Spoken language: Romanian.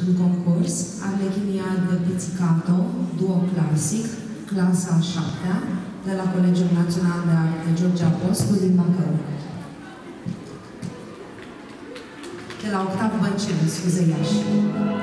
în concurs Arlecchiniad Pizzicato, duo clasic, clasa a 7-a, de la Colegiul Național de Arte George Apostu din Bacău. De la Octav Băncenu, scuze, Iași.